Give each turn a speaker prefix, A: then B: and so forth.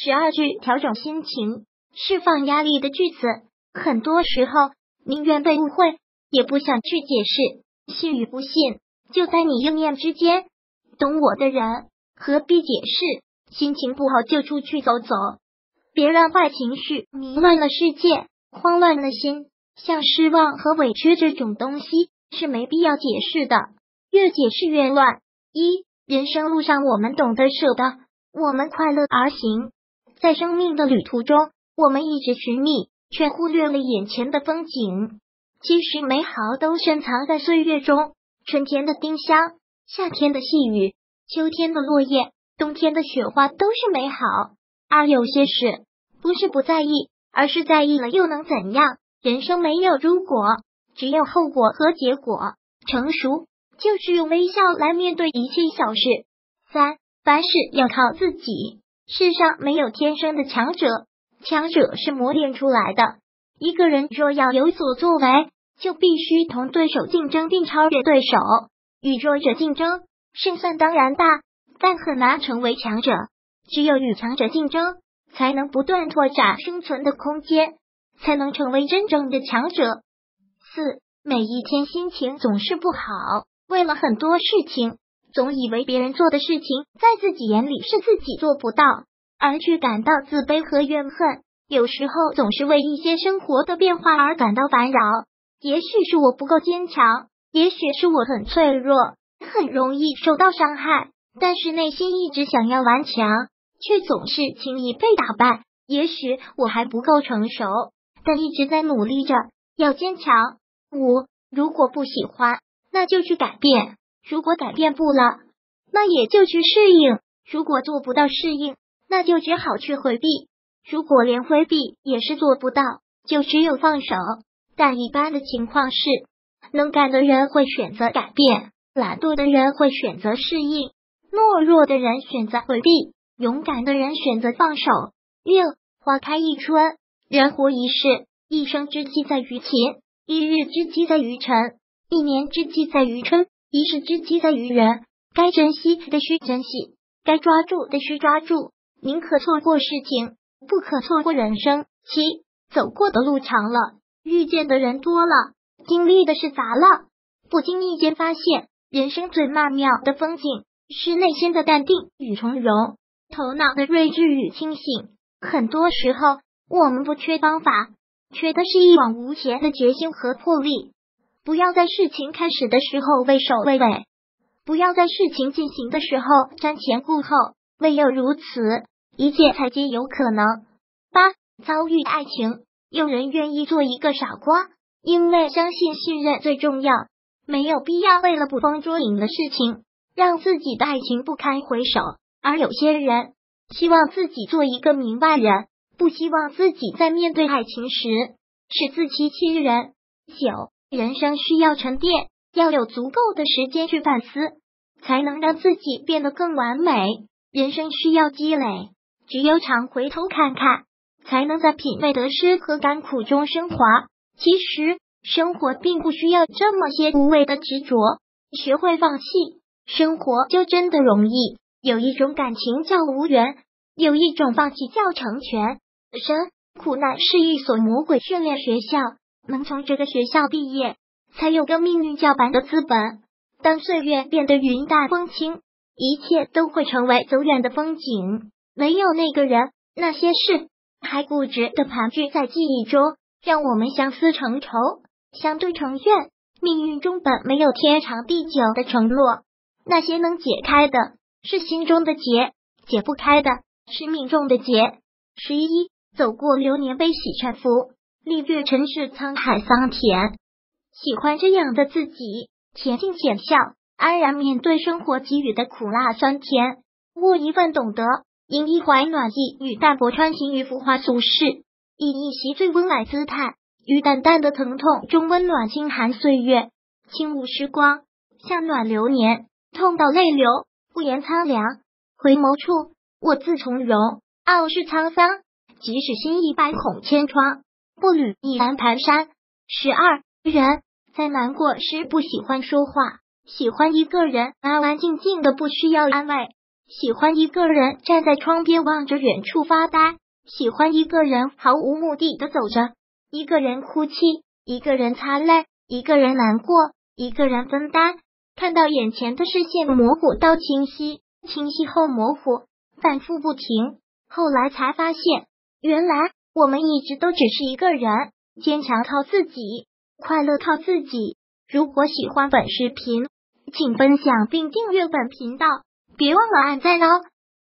A: 12句调整心情、释放压力的句子，很多时候宁愿被误会，也不想去解释。信与不信，就在你一念之间。懂我的人何必解释？心情不好就出去走走，别让坏情绪迷乱了世界，慌乱了心。像失望和委屈这种东西是没必要解释的，越解释越乱。人生路上我们懂得舍得，我们快乐而行。在生命的旅途中，我们一直寻觅，却忽略了眼前的风景。其实美好都深藏在岁月中，春天的丁香，夏天的细雨，秋天的落叶，冬天的雪花都是美好。而有些事不是不在意，而是在意了又能怎样？人生没有如果，只有后果和结果。成熟就是用微笑来面对一切小事。凡事要靠自己。世上没有天生的强者，强者是磨练出来的。一个人若要有所作为，就必须同对手竞争并超越对手。与弱者竞争，胜算当然大，但很难成为强者。只有与强者竞争，才能不断拓展生存的空间，才能成为真正的强者。每一天心情总是不好，为了很多事情，总以为别人做的事情在自己眼里是自己做不到，而去感到自卑和怨恨。有时候总是为一些生活的变化而感到烦扰，也许是我不够坚强，也许是我很脆弱，很容易受到伤害，但是内心一直想要顽强，却总是轻易被打败。也许我还不够成熟，但一直在努力着，要坚强。如果不喜欢，那就去改变；如果改变不了，那也就去适应；如果做不到适应，那就只好去回避；如果连回避也是做不到，就只有放手。但一般的情况是，能干的人会选择改变，懒惰的人会选择适应，懦弱的人选择回避，勇敢的人选择放手。花开一春，人活一世，一生之计在于勤，一日之计在于晨，一年之计在于春，一世之计在于人。该珍惜的需珍惜，该抓住的需抓住。宁可错过事情，不可错过人生。走过的路长了，遇见的人多了，经历的事杂了，不经意间发现，人生最曼妙的风景是内心的淡定与从容，头脑的睿智与清醒。很多时候，我们不缺方法，缺的是一往无前的决心和魄力。不要在事情开始的时候畏首畏尾，不要在事情进行的时候瞻前顾后，唯有如此，一切才皆有可能。遭遇爱情，有人愿意做一个傻瓜，因为相信信任最重要，没有必要为了捕风捉影的事情，让自己的爱情不堪回首。而有些人希望自己做一个明白人，不希望自己在面对爱情时是自欺欺人。人生需要沉淀，要有足够的时间去反思，才能让自己变得更完美。人生需要积累，只有常回头看看，才能在品味得失和甘苦中升华。其实生活并不需要这么些无谓的执着，学会放弃，生活就真的容易。有一种感情叫无缘，有一种放弃叫成全。苦难是一所魔鬼训练学校，能从这个学校毕业，才有个命运叫板的资本。当岁月变得云淡风轻，一切都会成为走远的风景。没有那个人，那些事，还固执的盘踞在记忆中，让我们相思成仇，相对成怨。命运中本没有天长地久的承诺，那些能解开的是心中的结，解不开的是命中的结。走过流年悲喜沉浮，历略尘世沧海桑田。喜欢这样的自己，恬静浅笑，安然面对生活给予的苦辣酸甜。握一份懂得，饮一怀暖意，与淡泊穿行于浮华俗世，以一袭最温婉姿态，于淡淡的疼痛中温暖清寒岁月。轻舞时光，像暖流年，痛到泪流，不言苍凉。回眸处，我自从容，傲视沧桑。即使心意百孔千疮，步履依然蹒跚。人在难过时不喜欢说话，喜欢一个人安安静静的，不需要安慰， 喜欢一个人站在窗边望着远处发呆，喜欢一个人毫无目的的走着，一个人哭泣，一个人擦泪，一个人难过，一个人分担，看到眼前的视线模糊到清晰，清晰后模糊，反复不停。后来才发现，原来我们一直都只是一个人，坚强靠自己，快乐靠自己。如果喜欢本视频，请分享并订阅本频道，别忘了按赞哦。